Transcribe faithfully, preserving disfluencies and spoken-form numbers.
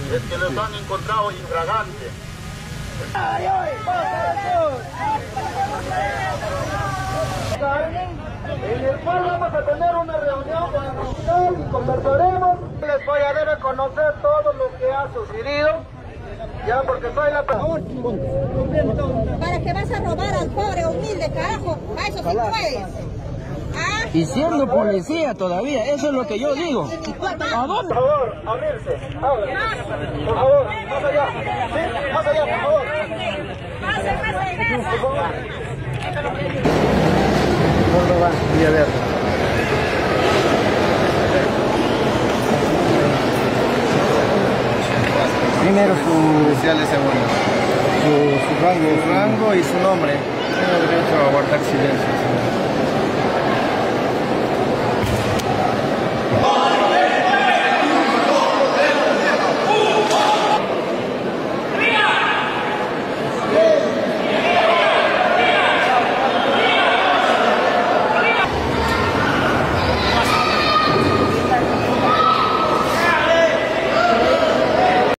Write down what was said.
es que los han encontrado infragantes. En el cual vamos a tener una reunión con el fiscal y conversaremos. Les voy a dar a conocer todo lo que ha sucedido, ya porque soy la persona. ¿Para que vas a robar al pobre humilde carajo? A eso sí puedes. ¿Ah? Y siendo policía todavía, eso es lo que yo digo. ¿A dónde? Por favor, abrirse, abran. Por favor, más allá. ¿Sí? Más allá, por favor. Por favor. Córdoba, Villaverde. Primero su inicial y segundo. Su, su rango, Su rango y su nombre. Tiene derecho a guardar silencio.